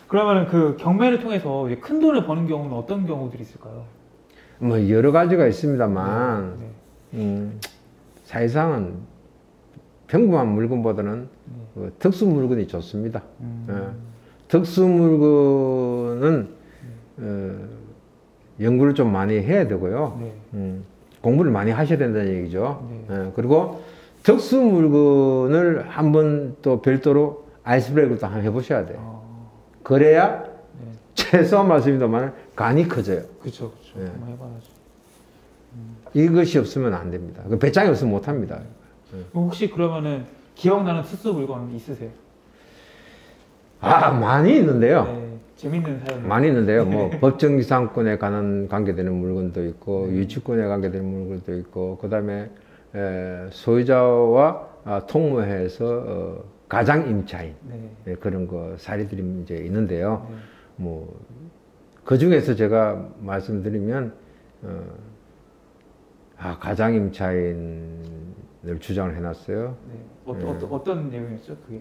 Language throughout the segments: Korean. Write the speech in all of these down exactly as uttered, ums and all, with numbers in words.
그러면 그 경매를 통해서 이제 큰 돈을 버는 경우는 어떤 경우들이 있을까요? 뭐 여러 가지가 있습니다만 네. 음, 사실상은 평범한 물건보다는 네. 그 특수 물건이 좋습니다. 음. 어, 특수 물건은 어, 연구를 좀 많이 해야 되고요. 네. 음, 공부를 많이 하셔야 된다는 얘기죠. 네. 어, 그리고 특수 물건을 한번 또 별도로 아이스브레이크도 한번 해보셔야 돼요. 어. 그래야 네. 최소한 말씀입니다만 간이 커져요. 그렇죠, 그렇죠. 네. 한번 해봐야죠. 음. 이것이 없으면 안 됩니다. 그 배짱이 없으면 못 합니다. 네. 혹시 그러면은 기억나는 특수 물건 있으세요? 아, 많이 있는데요. 네, 재밌는 사연. 많이 있는데요. 뭐 법정기상권에 관한 관계되는 물건도 있고, 네. 유치권에 관계되는 물건도 있고, 그 다음에 소유자와 아, 통모해서 어, 가장 임차인 네. 네, 그런 거 사례들이 이제 있는데요. 네. 뭐 그 중에서 제가 말씀드리면 어, 아, 가장 임차인을 주장을 해놨어요. 네. 어, 네. 어, 어떤 내용이었죠, 그게?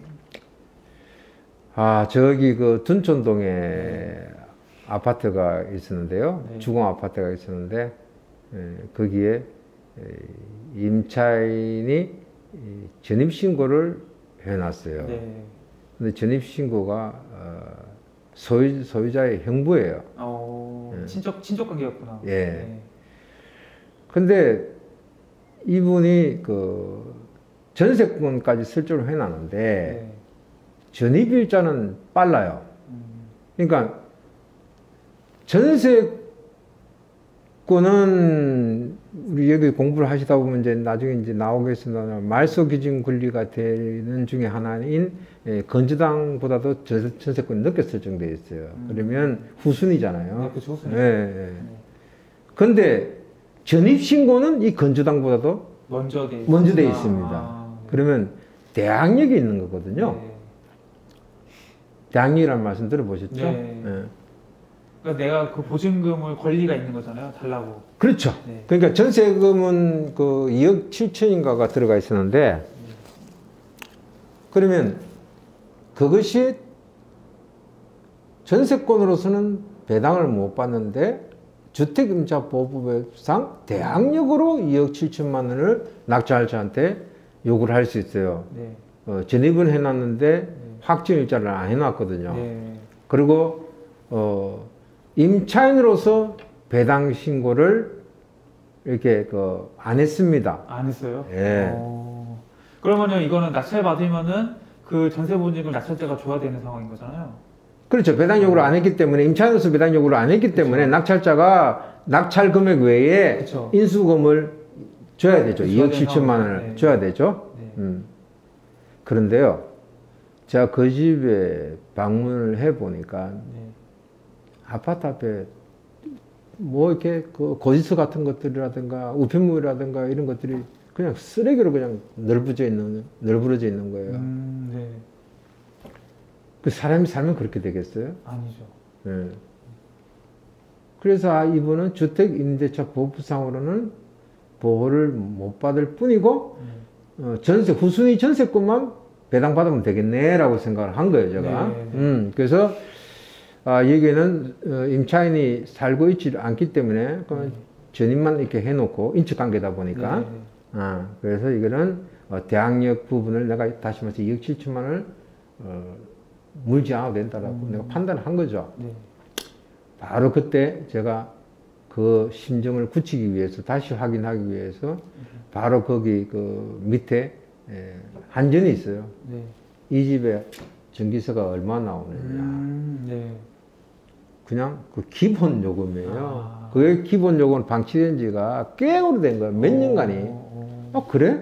아, 저기 그 둔촌동에 네. 아파트가 있었는데요. 네. 주공 아파트가 있었는데, 에, 거기에 에, 임차인이 이 전입신고를 해놨어요. 네. 근데 전입신고가 어, 소유, 소유자의 형부예요. 어, 네. 친척, 친척 관계였구나. 예. 네. 근데 이분이 그 전세권까지 설정을 해놨는데, 네. 전입일자는 빨라요. 음. 그러니까 전세권은 우리 여기 공부를 하시다 보면 이제 나중에 이제 나오겠습니다. 말소 기준 권리가 되는 중에 하나인 예, 건주당보다도 전세권이 늦게 설정되어 있어요. 음. 그러면 후순위잖아요. 네, 그쵸, 후순위. 예, 예. 근데 전입신고는 이 건주당보다도 먼저 돼 먼저 돼 있구나. 있습니다. 아, 네. 그러면 대항력이 있는 거거든요. 네. 대항력이라는 말씀 들어보셨죠? 네. 예. 그러니까 내가 그 보증금을 권리가 있는 거잖아요, 달라고. 그렇죠. 네. 그러니까 전세금은 그 이억 칠천인가가 들어가 있었는데, 그러면 그것이 전세권으로서는 배당을 못 받는데 주택임차보호법상 대항력으로 이억 칠천만 원을 낙찰자한테 요구를 할 수 있어요. 네. 어, 전입은 해놨는데 네. 확정일자를 안 해놨거든요. 네. 그리고 어, 임차인으로서 배당 신고를 이렇게 그 안 했습니다. 안 했어요? 예. 어, 그러면요, 이거는 낙찰 받으면은 그 전세 보증금 낙찰자가 줘야 되는 상황인 거잖아요. 그렇죠. 배당 요구를 안 했기 때문에, 임차인으로서 배당 요구를 안 했기 그쵸. 때문에 낙찰자가 낙찰 금액 외에 그쵸. 인수금을 줘야 되죠. 줘야 이억 되는 칠천만 원을 상황이죠. 네. 줘야 되죠. 네. 음. 그런데요, 제가 그 집에 방문을 해 보니까 네. 아파트 앞에 뭐 이렇게 그 고지서 같은 것들이라든가 우편물이라든가 이런 것들이 그냥 쓰레기로 그냥 널브러져 있는, 널브러져 있는 거예요. 음, 네. 그 사람이 살면 그렇게 되겠어요? 아니죠. 네. 그래서 아, 이분은 주택임대차 보호법상으로는 보호를 못 받을 뿐이고, 네. 어, 전세, 후순위 전세권만 배당받으면 되겠네라고 생각을 한 거예요, 제가. 네, 네. 음, 그래서, 아, 여기에는 어, 임차인이 살고 있지 않기 때문에, 그 네. 전입만 이렇게 해놓고, 인척관계다 보니까, 네. 아, 그래서 이거는 어, 대항력 부분을 내가 다시 말해서 이억 칠천만 원을 어, 물지 않아도 된다라고 음. 내가 판단을 한 거죠. 네. 바로 그때 제가 그 심정을 굳히기 위해서, 다시 확인하기 위해서, 바로 거기 그 밑에 에, 한전이 있어요. 네. 이 집에 전기세가 얼마 나오느냐. 음, 네. 그냥 그 기본 요금이에요. 아. 그게 기본 요금은 방치된 지가 꽤 오래된 거예요. 몇 오, 년간이. 오. 어, 그래?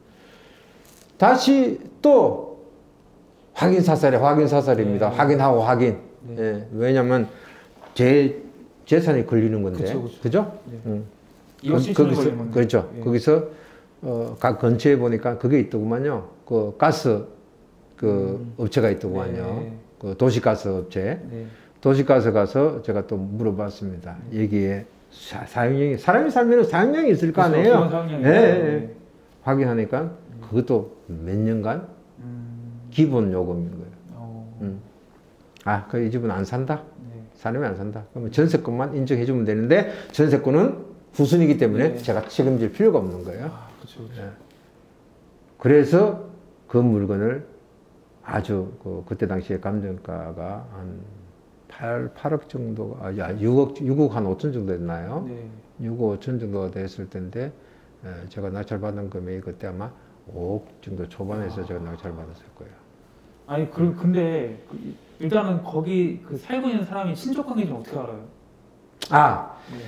다시 또 확인 사살이 확인 사살입니다. 네. 확인하고 확인. 네. 예, 왜냐면 제 재산이 걸리는 건데. 그쵸, 그쵸. 그죠? 네. 응. 이억 거- 칠천을 거기서, 걸린 건데. 그렇죠. 예. 거기서, 어, 각 근처에 보니까 그게 있더구만요. 그 가스, 그 음. 업체가 있더구만요. 네. 그 도시가스 업체. 네. 도시가스 가서 제가 또 물어봤습니다. 여기에 사, 사용량이, 사람이 살면 사용량이 있을 거 그쵸, 아니에요? 기본 사용량이죠. 예, 예, 예. 네. 확인하니까 그것도 몇 년간 음. 기본 요금인 거예요. 어. 음. 아, 그 이 집은 안 산다? 네. 사람이 안 산다. 그러면 전세권만 인정해주면 되는데 전세권은 후순이기 때문에 네. 제가 책임질 필요가 없는 거예요. 아, 그렇죠. 그렇죠. 예. 그래서 그 물건을 아주 그 그때 당시에 감정가가 한 팔, 팔억 정도가 아니 육억 육억 한 오천 정도 됐나요? 네. 육억 오천 정도가 됐을 텐데 에, 제가 낙찰 받은 금액이 그때 아마 오억 정도 초반에서 제가 낙찰 받았을 거예요. 아니 그 근데 그, 일단은 거기 그 살고 있는 사람이 친족 관계는 어떻게 알아요? 아, 네.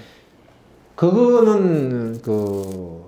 그거는 그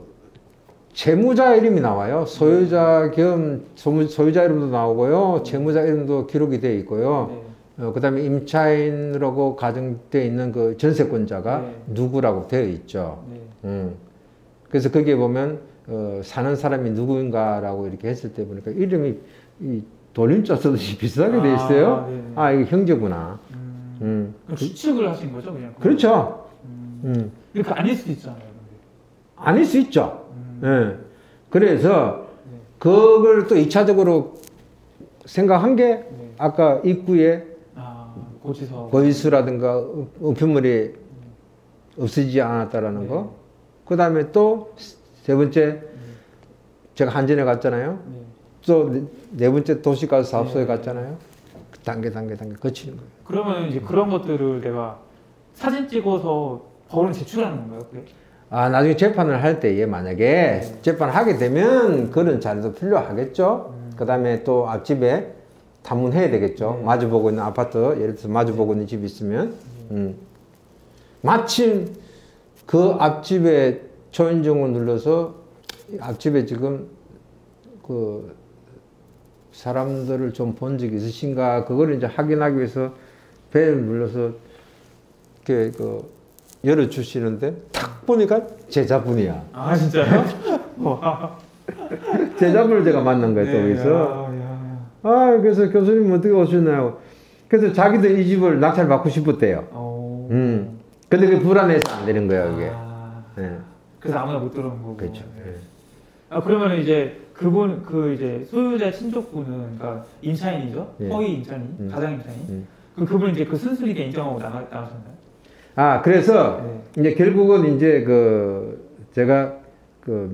채무자 이름이 나와요. 소유자 겸 소무- 소유자 이름도 나오고요. 채무자 이름도 기록이 되어 있고요. 네. 어, 그다음에 임차인으로 가정되어 있는 그 전세권자가 네. 누구라고 되어 있죠. 네. 음. 그래서 거기에 보면 어, 사는 사람이 누구인가라고 이렇게 했을 때 보니까 이름이 이 돌림자 쓰듯이 비슷하게 돼 있어요. 아, 네네. 아, 이게 형제구나. 음. 음. 그럼 추측을 하신 거죠, 그냥? 그렇죠. 음. 음. 이렇게 아닐 수도 있잖아요. 근데. 아닐 수 있죠. 음. 예. 그래서 네. 그걸 또 이차적으로 생각한 게 네. 아까 입구에 아, 고지서. 거위수라든가 우편물이 없어지지 않았다라는 네. 거. 그 다음에 또 세 번째 네. 제가 한전에 갔잖아요. 네. 또 네 번째 도시가스 사업소에 네. 갔잖아요. 단계 단계 단계 거치는 거예요. 그러면 이제 그런 것들을 내가 사진 찍어서 법원 제출하는 건가요? 그게? 아, 나중에 재판을 할 때에 만약에 네. 재판을 하게 되면 그런 자료도 필요하겠죠. 음. 그 다음에 또 앞집에 탐문해야 되겠죠. 네. 마주보고 있는 아파트, 예를 들어서 마주보고 있는 집이 있으면. 음. 마침 그 앞집에 초인종을 눌러서 앞집에 지금 그 사람들을 좀 본 적이 있으신가, 그걸 이제 확인하기 위해서 벨을 눌러서 이렇게 그 열어주시는데 탁 보니까 제자분이야. 아, 진짜요? 와. 제자분을 제가 만난 거예요, 또 네, 여기서. 야, 야. 아, 그래서 교수님 어떻게 오셨나요? 그래서 자기도 이 집을 낙찰 받고 싶었대요. 오. 음. 근데 그 불안해서 안 되는 거예요, 이게. 아. 네. 그래서 아무나 못 들어오는 거고. 그렇죠. 네. 아, 그러면 이제 그분, 그 이제 소유자 친족분은, 그러니까 임차인이죠? 예. 허위 임차인, 음. 가장 임차인. 음. 그럼 그분 이제 그 순수리대 인정하고 나가, 나가셨나요? 아, 그래서 네. 이제 결국은 이제 그 제가 그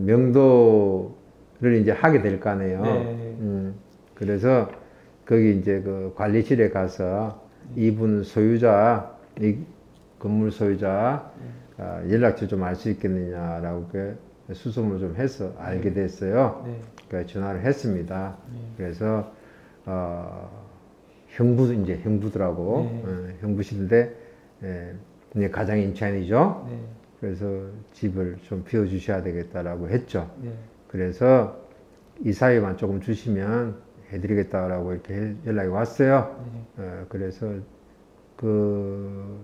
명도를 이제 하게 될 거 아니에요. 네. 음. 그래서 거기 이제 그 관리실에 가서 이분 소유자, 이 건물 소유자 아, 연락처 좀 알 수 있겠느냐라고 그 수소문을 좀 해서 알게 됐어요. 네. 그 전화를 했습니다. 네. 그래서 어, 형부 이제 형부더라고 네. 어, 형부신데 예, 이제 가장 임차인이죠. 네. 그래서 집을 좀 비워주셔야 되겠다라고 했죠. 네. 그래서 이 사이만 조금 주시면 해드리겠다라고 이렇게 해- 연락이 왔어요. 네. 어, 그래서 그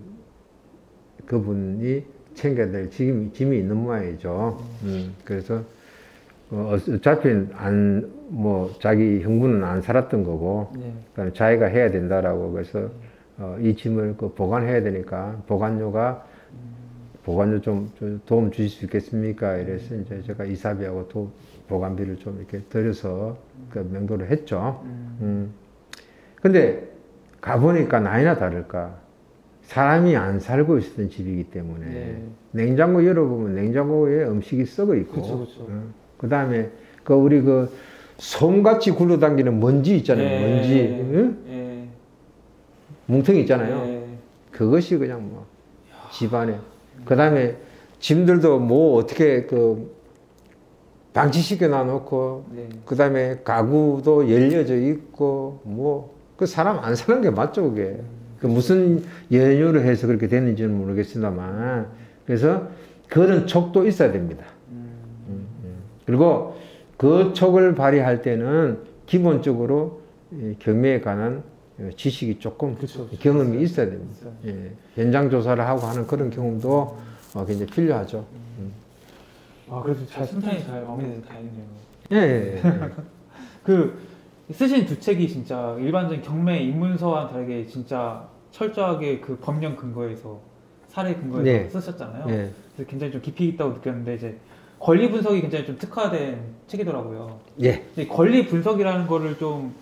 그분이 챙겨야 될 짐이, 짐이 있는 모양이죠. 음, 그래서 어, 어차피 안 뭐 자기 형부는 안 살았던 거고, 네. 그다음에 자기가 해야 된다라고 그래서 어, 이 짐을 그 보관해야 되니까 보관료가 보관료 좀, 좀 도움 주실 수 있겠습니까? 이래서 이제 제가 이사비하고 도, 보관비를 좀 이렇게 들여서 그 명도를 했죠. 음. 음. 근데 가보니까 나이나 다를까 사람이 안 살고 있었던 집이기 때문에 네. 냉장고 열어보면 냉장고에 음식이 썩어 있고, 그쵸, 그쵸. 그 다음에 그 우리 그 솜같이 굴러당기는 먼지 있잖아요. 예. 먼지, 응? 예. 뭉텅이 있잖아요. 예. 그것이 그냥 뭐 집안에. 그 다음에 짐들도 뭐 어떻게 그 방치시켜 놔놓고, 네. 그 다음에 가구도 열려져 있고, 뭐, 그 사람 안 사는 게 맞죠, 그게. 그 무슨 연유를 해서 그렇게 됐는지는 모르겠습니다만. 그래서 그런 촉도 있어야 됩니다. 음. 음, 음. 그리고 그 촉을 발휘할 때는 기본적으로 이 경매에 관한 지식이 조금 그쵸, 그쵸. 경험이 있어야 됩니다. 있어요. 예. 현장 조사를 하고 하는 그런 경험도 어, 굉장히 필요하죠. 음. 아, 그래도 잘 순탄히 잘 마무리돼서 다행이네요. 예, 예, 예. 그 쓰신 두 책이 진짜 일반적인 경매 입문서와는 다르게 진짜 철저하게 그 법령 근거에서 사례 근거에서 네. 쓰셨잖아요. 예. 그래서 굉장히 좀 깊이 있다고 느꼈는데 이제 권리 분석이 굉장히 좀 특화된 책이더라고요. 예. 근데 권리 분석이라는 거를 좀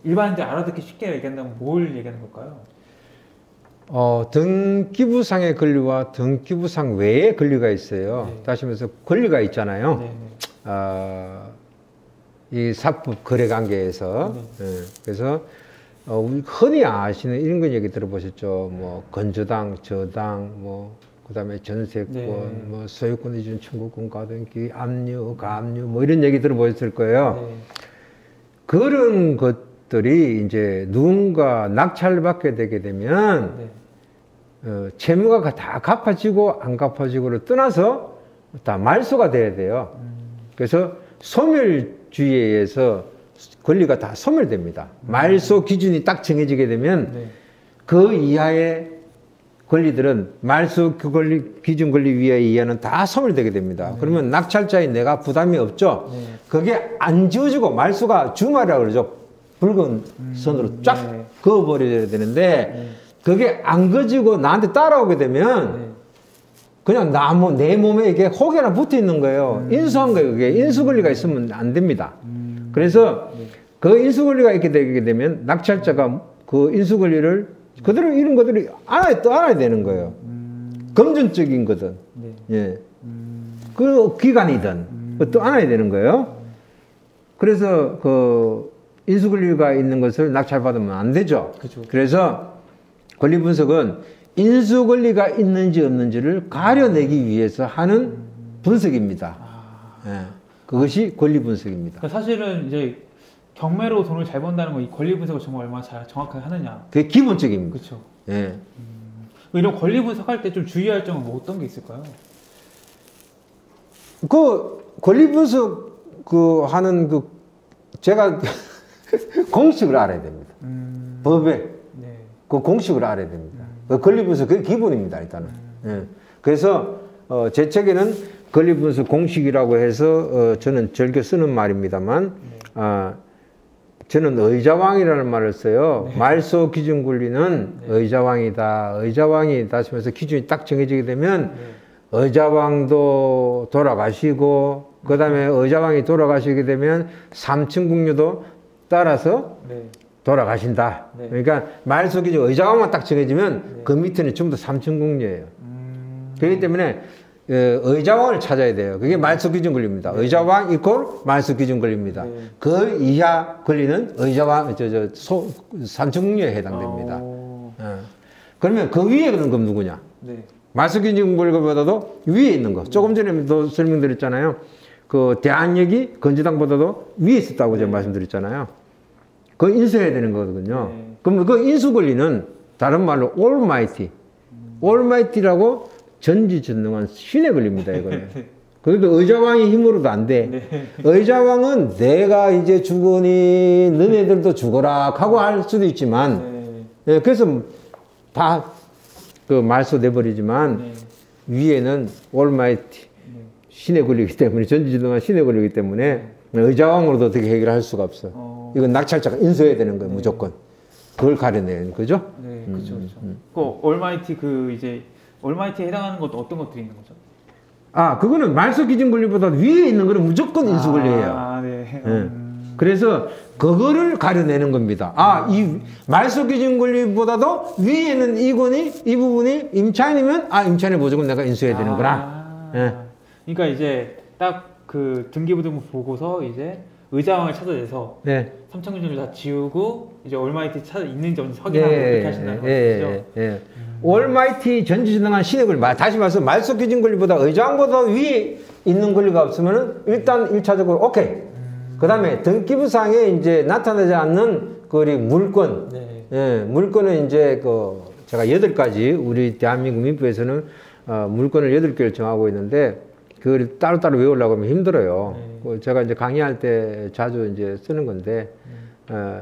일반인들 알아듣기 쉽게 얘기한다면 뭘 얘기하는 걸까요? 어, 등기부상의 권리와 등기부상 외의 권리가 있어요. 네. 다시 말해서 권리가 있잖아요. 네. 어, 이 사법 거래 관계에서. 네. 예, 그래서 어, 우리 흔히 아시는 이런 거 얘기 들어보셨죠. 뭐 건조당, 저당, 뭐 그다음에 전세권, 네. 뭐 소유권 이전 청구권, 가등기, 압류, 가압류, 뭐 이런 얘기 들어보셨을 거예요. 네. 그런 것들이 이제 누군가 낙찰받게 되게 되면 네. 어, 채무가 다 갚아지고 안 갚아지고를 떠나서 다 말소가 돼야 돼요. 음. 그래서 소멸주의에 의해서 권리가 다 소멸됩니다. 음. 말소 기준이 딱 정해지게 되면 네. 그 이하의 권리들은 말소 그 권리, 기준 권리 위에 이하는 다 소멸되게 됩니다. 네. 그러면 낙찰자인 내가 부담이 없죠. 네. 그게 안 지워지고 말소가 주말이라고 그러죠. 붉은 음, 선으로 쫙 네. 그어버려야 되는데 네. 그게 안 그어지고 나한테 따라오게 되면 네. 그냥 나, 뭐, 내 몸에 이게 혹여나 붙어 있는 거예요. 음. 인수한 거예요. 그게 인수 권리가 있으면 안 됩니다. 음. 그래서 네. 그 인수 권리가 있게 되게 되면 낙찰자가 그 인수 권리를 그대로 이런 것들이 알아야, 또 알아야 되는 거예요. 음. 금전적인 거든, 네. 예. 음. 그 기간이든, 음. 그것도 알아야 되는 거예요. 그래서 그 인수 권리가 있는 것을 낙찰받으면 안 되죠. 그죠. 그래서 권리 분석은 인수 권리가 있는지 없는지를 가려내기 위해서 하는 분석입니다. 아. 예. 그것이 권리 분석입니다. 그러니까 사실은 이제 경매로 돈을 잘 번다는 거 이 권리 분석을 정말 얼마나 잘 정확하게 하느냐. 그게 기본적입니다. 그렇죠. 예. 이런 권리 분석할 때 좀 주의할 점은 뭐 어떤 게 있을까요? 그 권리 분석 그 하는 그 제가 공식을 알아야 됩니다. 음. 법에 네. 그 공식을 알아야 됩니다. 그 권리 분석 그게 기본입니다. 일단은. 예. 그래서 어, 제 책에는 권리 분석 공식이라고 해서 어, 저는 즐겨 쓰는 말입니다만 네. 아, 저는 의자왕이라는 말을 써요. 네. 말소 기준 권리는 네. 의자왕이다. 의자왕이 다시 말해서 기준이 딱 정해지게 되면 네. 의자왕도 돌아가시고 그 다음에 의자왕이 돌아가시게 되면 삼층국녀도 따라서 네. 돌아가신다. 네. 그러니까 말소 기준 의자왕만 딱 정해지면 네. 그 밑에는 전부 다 삼층국녀예요. 음. 그렇기 때문에 어, 의자왕을 찾아야 돼요. 그게 말소 기준 권리입니다. 네. 의자왕 이퀄 말소 기준 권리입니다. 네. 그 이하 권리는 의자왕 저저 소 삼층국녀에 해당됩니다. 오. 어. 그러면 그 위에 그런 건 누구냐? 네. 말소 기준 권리보다도 위에 있는 거. 조금 전에도 설명드렸잖아요. 그 대한역이 건지당보다도 위에 있었다고 제가 네. 말씀드렸잖아요. 그거 인수해야 되는 거거든요. 네. 그럼 그 인수 권리는 다른 말로 올마이티, 올마이티라고 전지전능한 신의 권리입니다. 이거는. 그러니까 의자왕의 힘으로도 안 돼. 네. 의자왕은 내가 이제 죽으니 너네들도 죽어라 하고 할 수도 있지만, 네. 예, 그래서 다 그 말소 내버리지만 네. 위에는 올마이티 네. 신의 권리이기 때문에 전지전능한 신의 권리이기 때문에 의자왕으로도 어떻게 해결할 수가 없어. 어. 이건 낙찰자가 인수해야 되는 거예요. 네. 무조건. 그걸 가려내는 거죠. 네, 음, 그렇죠, 그렇죠. 음. 그 올마이티 그 이제 올마이티에 해당하는 것도 어떤 것들이 있는 거죠? 아, 그거는 말소 기준 권리보다 위에 있는 거는 무조건 인수 권리예요. 아, 네. 예. 음. 그래서 그거를 가려내는 겁니다. 아, 이 말소 기준 권리보다도 위에는 이 권이 이 부분이 임차인이면 아, 임차인의 보증은 내가 인수해야 되는구나. 아. 예. 그러니까 이제 딱 그 등기부등본 보고서 이제 의자왕을 찾아내서 네. 삼천금전을 다 지우고 이제 올마이티 찾아 있는지 없는지 확인하고 예, 그렇게 하신다는 예, 거죠. 예, 예. 올마이티 전지전능한 신의 권리. 다시 말해서 말소 기준 권리보다 의자왕보다 위에 있는 권리가 없으면은 일단 일차적으로 오케이. 음. 그 다음에 등기부상에 이제 나타나지 않는 그 우리 물권. 네. 예, 물권은 이제 그 제가 여덟 가지 우리 대한민국 민법에서는 어, 물권을 여덟 개를 정하고 있는데 그걸 따로따로 외우려고 하면 힘들어요. 네. 그 제가 이제 강의할 때 자주 이제 쓰는 건데, 어,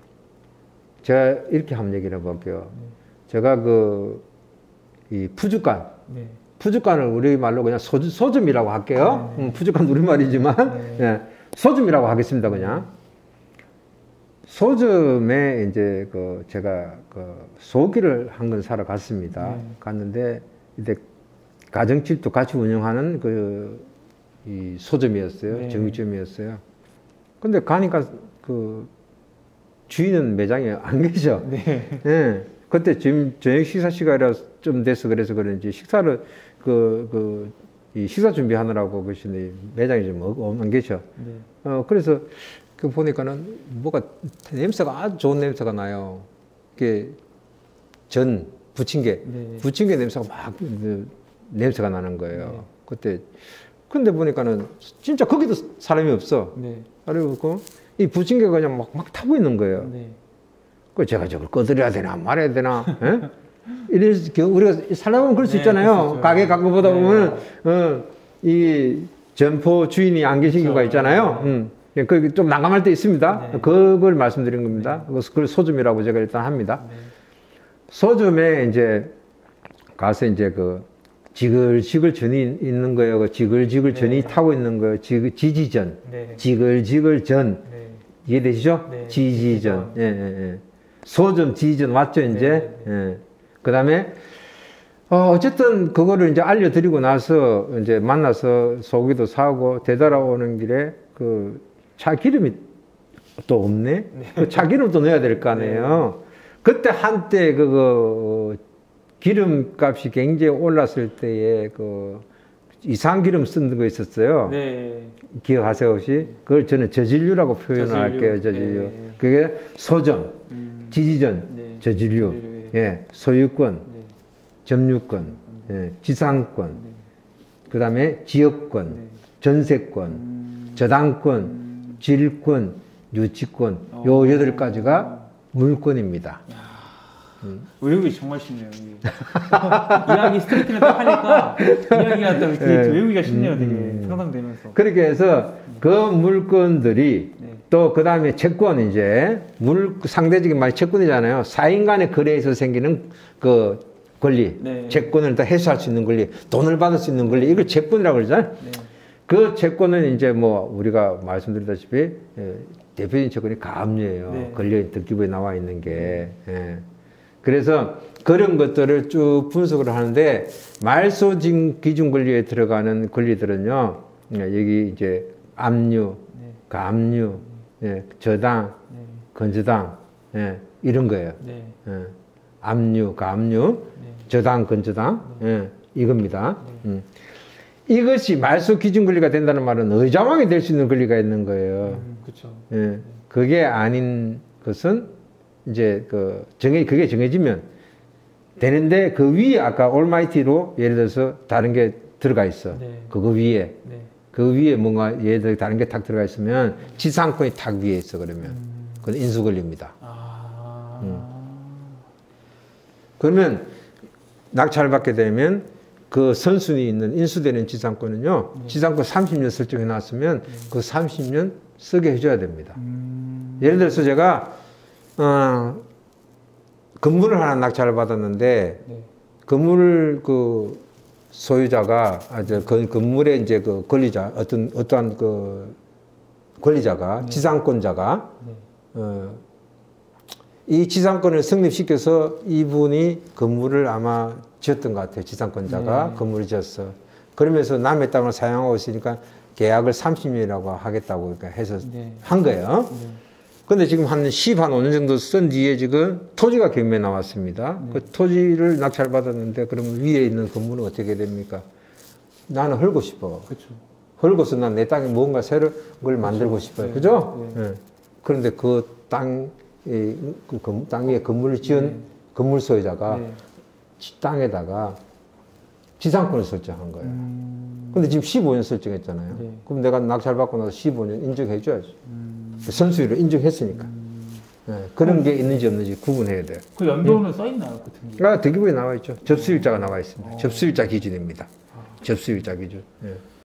제가 이렇게 한번 얘기를 해볼게요. 네. 제가 그, 이 푸주간, 네. 푸주간을 우리말로 그냥 소주, 소줌이라고 할게요. 네. 음, 푸주간 우리말이지만, 네. 예, 소줌이라고 하겠습니다, 그냥. 소점에 이제 그 제가 그 소기를 한 건 사러 갔습니다. 네. 갔는데 이때 가정집도 같이 운영하는 그 이 소점이었어요. 네. 정육점이었어요. 근데 가니까 그 주인은 매장에 안 계셔. 네. 예. 그때 지금 저녁 식사 시간이라 좀 돼서 그래서 그런지 식사를 그, 그, 이 식사 준비하느라고 계시는데 매장에 좀 어- 안 계셔. 네. 어, 그래서 그 보니까는 뭐가 냄새가 아주 좋은 냄새가 나요. 이게 전 부침개, 네. 부침개 냄새가 막 그, 냄새가 나는 거예요. 네. 그때 근데 보니까는 진짜 거기도 사람이 없어. 네. 사람이 없고 이 부침개가 그냥 막, 막 타고 있는 거예요. 네. 그 제가 저걸 꺼드려야 되나 말아야 되나? 예? 이런 경우 우리가 살다 보면 그럴 수 네, 있잖아요. 그렇죠. 가게 가고 보다 네. 보면 어, 이 점포 주인이 안 계신 그렇죠. 경우가 있잖아요. 네. 음. 예, 그 좀 난감할 때 있습니다. 네. 그걸 말씀드린 겁니다. 그걸 소줌이라고 제가 일단 합니다. 네. 소줌에 이제 가서 이제 그 지글지글 전이 있는 거예요. 그 지글지글 네. 전이 타고 있는 거예요. 지, 지지전, 네. 지글지글 전. 네. 이해되시죠? 네. 지지전. 예, 예, 예. 소점, 지지전 왔죠, 이제? 네, 예. 그 다음에, 어, 어쨌든 그거를 이제 알려드리고 나서 이제 만나서 소고기도 사고 되돌아오는 길에 그 차 기름이 또 없네? 네. 그 차 기름도 넣어야 될 거 아니에요? 그때 한때 그거 기름값이 굉장히 올랐을 때에 그 이상 기름 쓰는 거 있었어요. 네. 기억하세요 혹시? 그걸 저는 저진류라고 표현을 저진류. 할게요. 저진류. 네. 그게 소전, 음. 지지전, 네. 저진류, 저진류, 예, 소유권, 네. 점유권, 예, 지상권, 네. 그 다음에 지역권, 네. 전세권, 음. 저당권, 음. 질권, 유치권, 어. 요 여덟 가지가 물권입니다. 외우기 정말 쉽네요. 이게. 이야기 스트레이트를 딱 하니까 이야기가 딱 이렇게 네. 외우기가 쉽네요. 되게 음. 상상되면서. 그렇게 해서 그 물권들이 네. 또 그 다음에 채권 이제 물 상대적인 말이 채권이잖아요. 사인 간의 거래에서 생기는 그 권리, 네. 채권을 다 해소할 수 있는 권리, 돈을 받을 수 있는 권리, 이걸 채권이라고 그러잖아요. 네. 그 채권은 이제 뭐 우리가 말씀드렸다시피 예, 대표적인 채권이 가압류예요. 네. 권리 등기부에 나와 있는 게. 예. 그래서 그런 것들을 쭉 분석을 하는데 말소 기준 권리에 들어가는 권리들은요. 예, 여기 이제 압류, 네. 가압류, 예, 저당, 네. 건저당, 예, 이런 거예요. 네. 예, 압류, 가압류, 네. 저당, 건저당, 예, 이겁니다. 음. 이것이 말소 기준 권리가 된다는 말은 의자왕이 될 수 있는 권리가 있는 거예요. 음, 그렇죠. 예, 그게 아닌 것은 이제 그 정해 그게 정해지면 되는데 그 위에 아까 올마이티로 예를 들어서 다른 게 들어가 있어. 네. 그거 위에 네. 그 위에 뭔가 예를 들어 다른 게 탁 들어가 있으면 지상권이 탁 위에 있어 그러면 음. 그건 인수 권리입니다. 아. 음. 그러면 낙찰을 받게 되면 그 선순위 있는 인수되는 지상권은요. 네. 지상권 삼십 년 설정해 놨으면 네. 그 삼십 년 쓰게 해줘야 됩니다. 음. 예를 들어서 제가 어, 건물을 하나 낙찰을 받았는데 네. 건물 그 소유자가 아저 그 건물의 이제 그 권리자 어떤 어떠한 그 권리자가 네. 지상권자가 네. 어, 이 지상권을 성립시켜서 이분이 건물을 아마 지었던 것 같아요. 지상권자가 네. 건물을 지었어. 그러면서 남의 땅을 사용하고 있으니까 계약을 삼십 년이라고 하겠다고 그러니까 해서 네. 한 거예요. 네. 근데 지금 한 십, 한 오 년 정도 쓴 뒤에 지금 토지가 경매에 나왔습니다. 네. 그 토지를 낙찰받았는데 그러면 위에 있는 건물은 어떻게 됩니까? 나는 헐고 싶어. 그렇죠. 헐고서 난 내 땅에 뭔가 새로운 걸 만들고 싶어요. 네. 그죠? 네. 예. 그런데 그 땅, 이, 그 건- 땅 위에 건물을 지은 네. 건물 소유자가 네. 지- 땅에다가 지상권을 설정한 거예요. 음. 근데 지금 십오 년 설정했잖아요. 네. 그럼 내가 낙찰받고 나서 십오 년 인정해줘야지. 음. 선수위로 인정했으니까. 예, 그런 게 있는지 없는지 구분해야 돼요. 그 연도는 써 있나요, 그 등기? 아, 등기부에 나와 있죠. 접수일자가 나와 있습니다. 어. 접수일자 기준입니다. 접수일자 기준. 예.